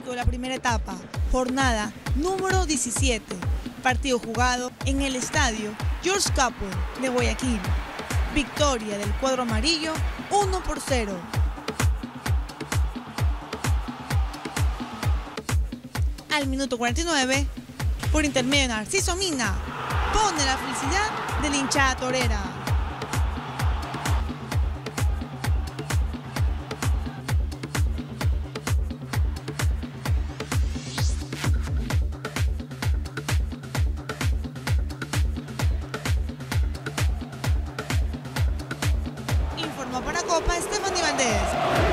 clásico de la primera etapa, jornada número 17, partido jugado en el estadio George Capwell de Guayaquil. Victoria del cuadro amarillo 1-0. Al minuto 49, por intermedio de Narciso Mina, pone la felicidad de la hinchada torera. Informó para Copa Stephanie Valdés.